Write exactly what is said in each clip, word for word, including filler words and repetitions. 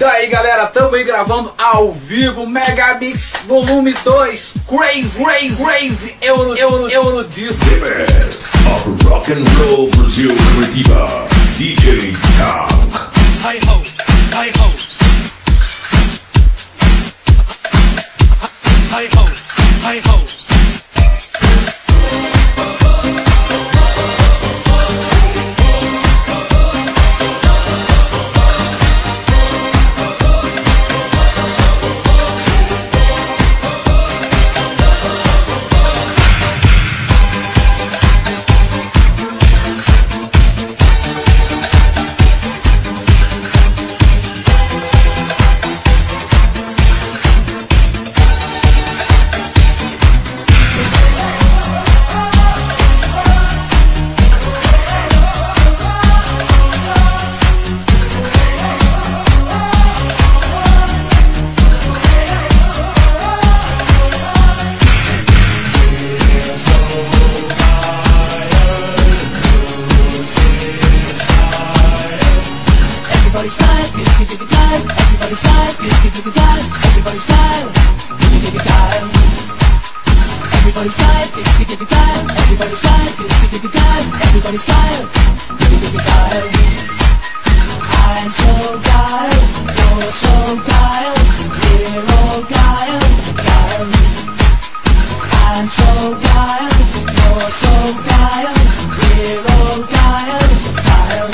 Daí galera, tamo aí gravando ao vivo Megamix Volume dois, Crazy, Crazy, Crazy Euro, Euro, Euro Disco. Of Rock and Roll Brasil Curitiba, D J Tank. Hi ho, hi ho. Hi ho, hi ho. Everybody's style, give it, give it, style. Everybody's style, give it, give it, style. Everybody's style, give it, give it, style. Everybody's style, give it, give it, style. Everybody's style, give it, give it, style. Everybody's style, give it, give it, style. I'm so dialed, you're so dialed, we're all dialed, dialed. I'm so dialed, you're so dialed, we're all dialed, dialed.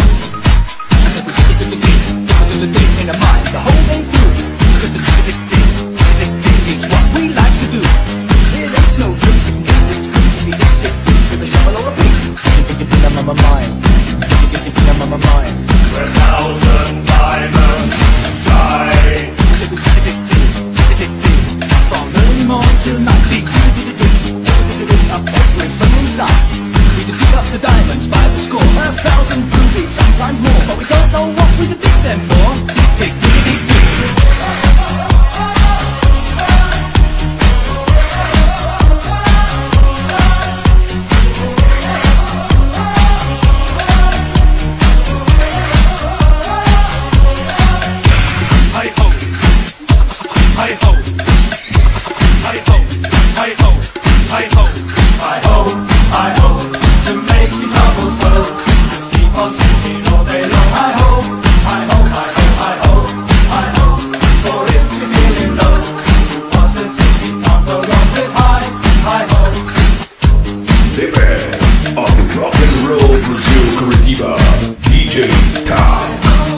The day in the mind, the whole day through. Cause the tick tick tick tick is what we like to do. It ain't no dream, it's creepy, tick tick tick with a shovel or a pig. Tick tick tick in my mind, tick tick tick in my mind. A thousand diamonds shine. Tick tick tick tick tick tick. From early morning till night, tick tick tick tick tick tick up everything inside. We can pick up the diamonds by the score, a thousand rubies, sometimes more, but we don't know what we can pick them for. Tick, tick, tick, tick, tick. Hi ho, hi ho, hi ho, hi ho, hi ho, I hope, I hope to make your troubles go. Just keep on singing all day long. I hope, I hope, I hope, I hope, I hope. For if you're feeling low, you positively can't go wrong with high, I hope. The band of Rock and Roll Brasil Curitiba, D J Tank.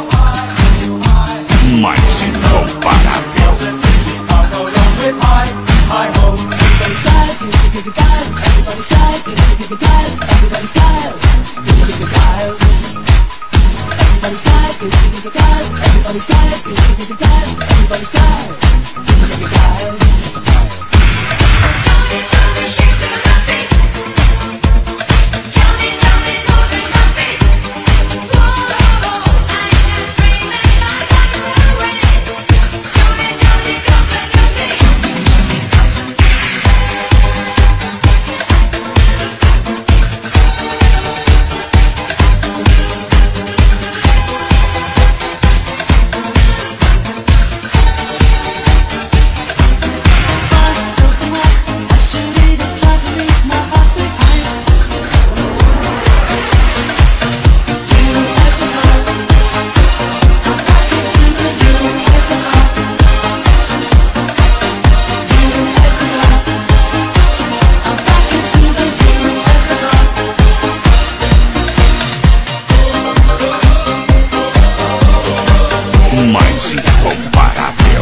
Mais incomparável. Can't go wrong with high, I hope. Everybody's style, give it, give it, style. Everybody's style, give it, give it, style. Everybody's style, give it, give it, style. Everybody's style, give it, give it, style. Everybody's style, give it, give it, style. Everybody's style, give it, give it, style. Johnny, Johnny, shake to my feet. Johnny, Johnny, move to my feet. Whoa, I am free, make my life go away. Johnny, Johnny, closer to me. Mais incomparável.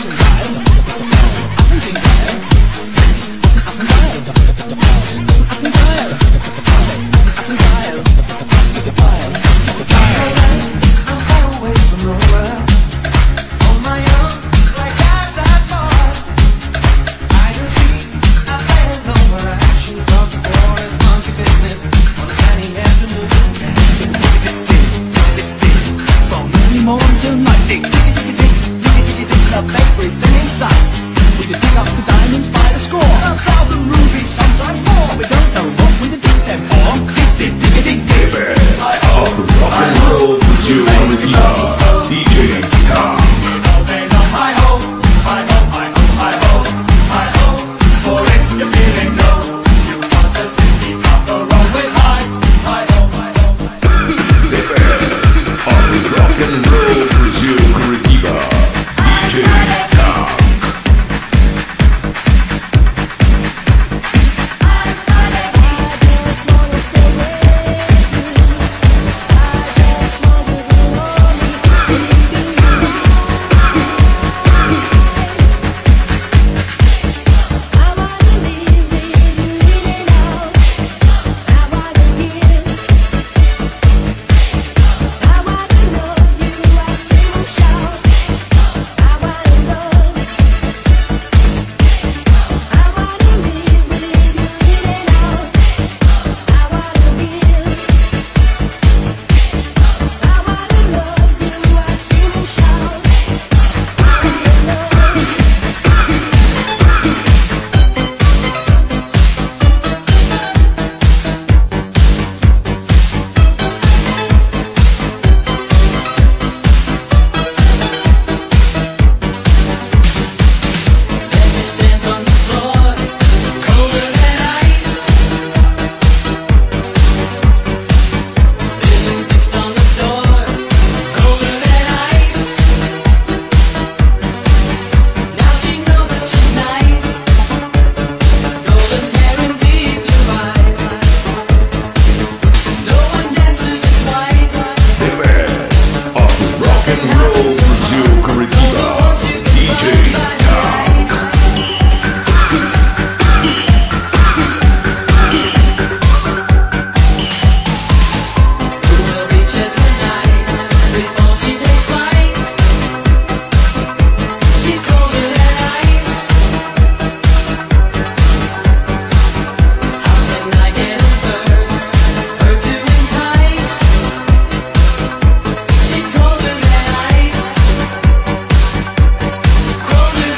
from early morning till night. Tick, tick, tick, tick, tick, tick, tick, tick, up everything in sight. We can pick up the diamonds by the score, a thousand rubies, sometimes more. We don't know what we can pick them for. Tick, tick, tick, tick, tick, tick. Of Rock and Roll Brasil Curitiba, D J Tank. Brasil Curitiba, D J Dark. We'll reach her tonight before she takes flight. She's colder than ice. How can I get her first? Her to entice. She's colder than ice. Colder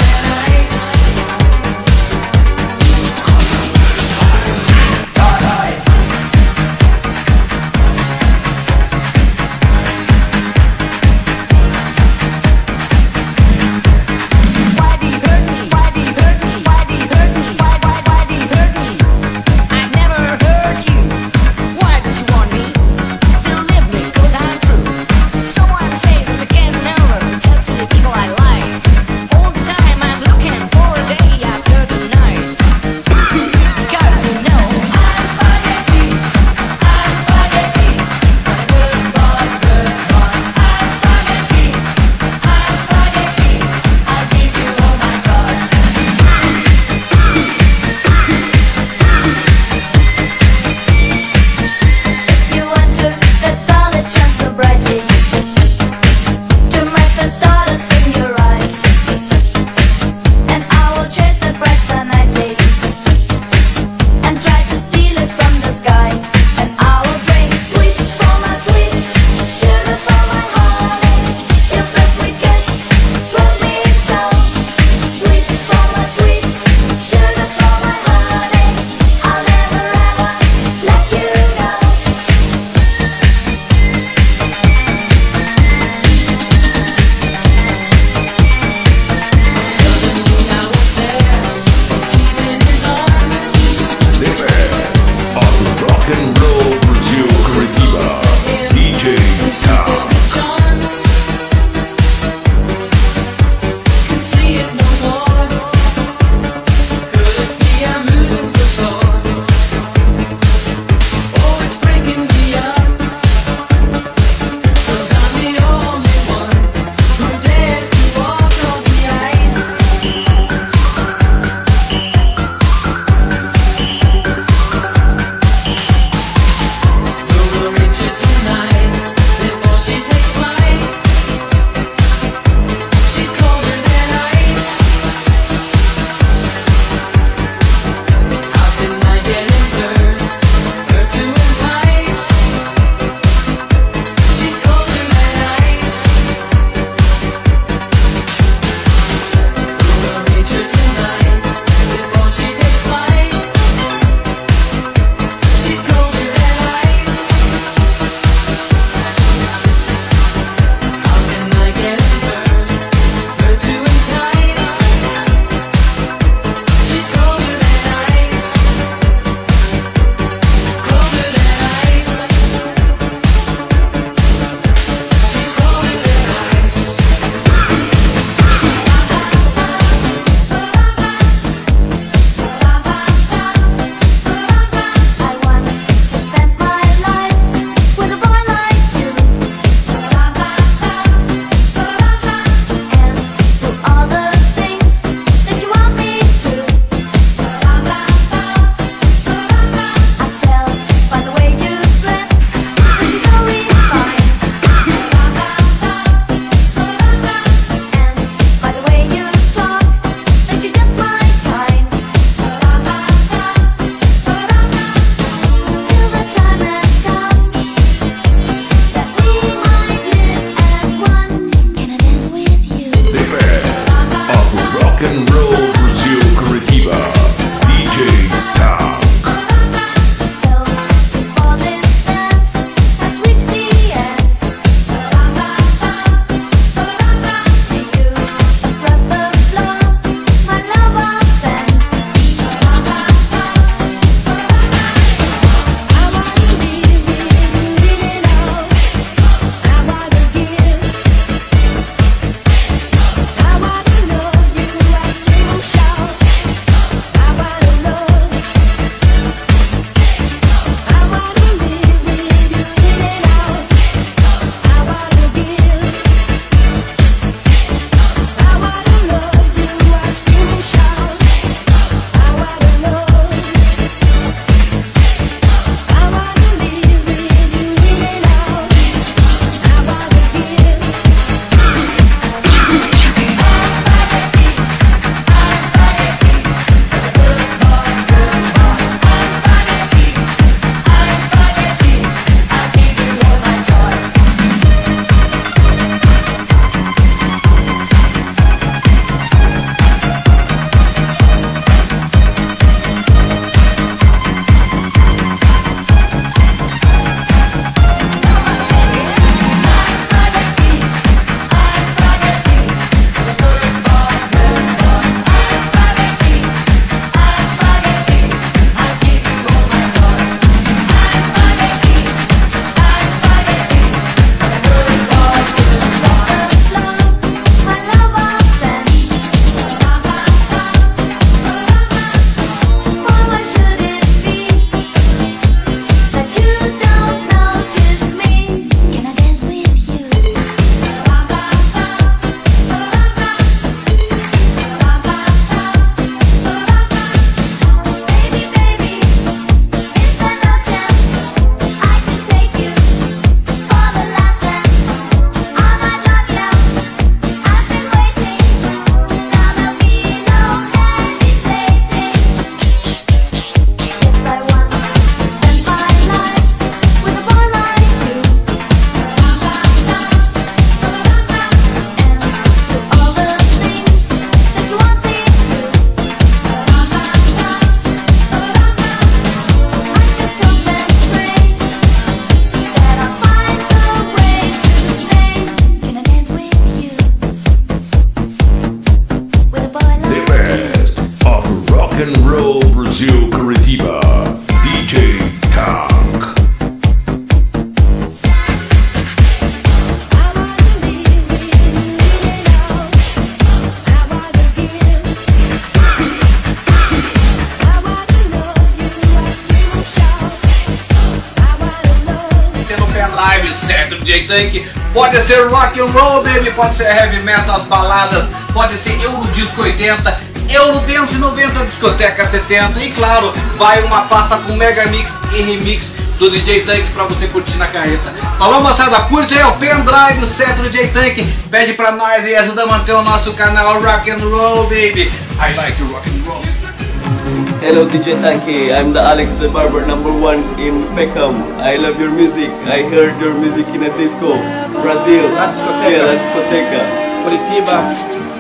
Tank. Pode ser rock and roll, baby, pode ser heavy metal, as baladas, pode ser Eurodisco oitenta, Eurodance noventa, discoteca setenta e claro, vai uma pasta com mega mix e remix do D J Tank pra você curtir na carreta. Falou, moçada, curte aí o pendrive, o set do D J Tank, pede pra nós e ajuda a manter o nosso canal Rock and Roll, baby. I like you rock and roll. Hello D J Tanky, I'm the Alex the Barber number one in Peckham. I love your music. I heard your music in a disco. Brazil. Na discoteca. Yeah, na discoteca. Curitiba.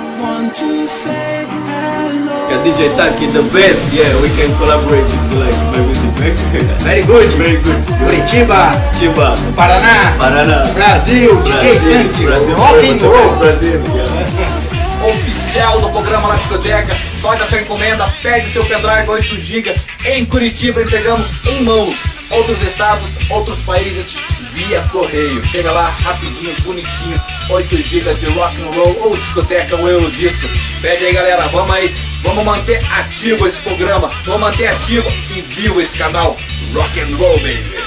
Yeah, D J Tanky the best. Yeah, we can collaborate if you like my music. Very good. Very good. Curitiba. Chiba. Paraná. Paraná. Brasil. D J Tank. Brasil. Rock and roll. Brasil. Yeah. Oficial do programa La Discoteca, faz a sua encomenda, pede seu pendrive oito gigas, em Curitiba entregamos em mãos, outros estados, outros países, via correio, chega lá rapidinho, bonitinho, oito gigas de rock and roll ou discoteca ou Eurodisco, pede aí galera, vamos aí, vamos manter ativo esse programa, vamos manter ativo e vivo esse canal Rock and Roll, baby.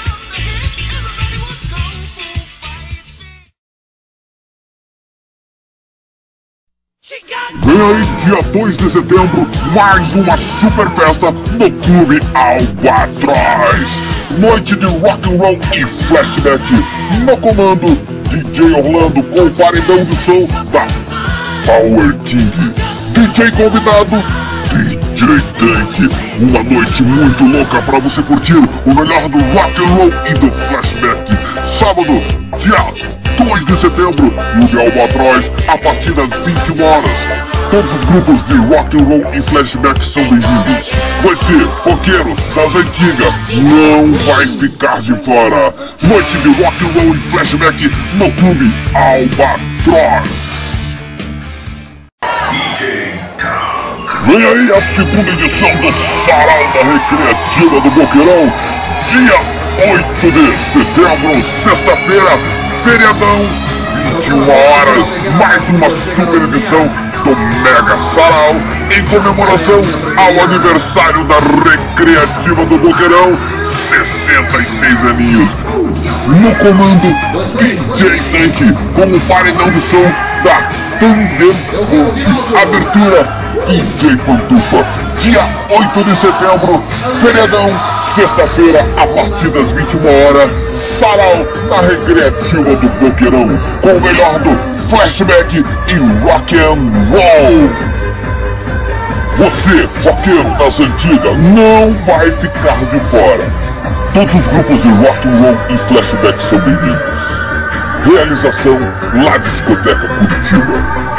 Vem aí, dia dois de setembro, mais uma super festa no Clube Albatroz. Noite de rock and roll e flashback. No comando, D J Orlando com o paredão do som da Power King. D J convidado, D J Tank. Uma noite muito louca para você curtir o melhor do rock and roll e do flashback. Sábado, dia dois de setembro, Clube Albatroz, a partir das vinte e uma horas. Todos os grupos de rock and roll e flashback são bem-vindos. Você, roqueiro das antigas, não vai ficar de fora. Noite de rock and roll e flashback no Clube Albatroz. D J Tank. Vem aí a segunda edição do Sarau da Recreativa do Boqueirão, dia oito de setembro, sexta-feira, feriadão, vinte e uma horas, mais uma super edição do Mega Sarau, em comemoração ao aniversário da Recreativa do Boqueirão, sessenta e seis aninhos. No comando, D J Tank, com o paredão do som da Tandem Cult. Abertura, D J Pantufa. Dia oito de setembro, feriadão, sexta-feira, a partir das vinte e uma horas, Sarau na Recreativa do Boqueirão, com o melhor do flashback e rock and roll. Você, roqueiro das antigas, não vai ficar de fora. Todos os grupos de rock and roll e flashback são bem-vindos. Realização La Discoteca Curitiba.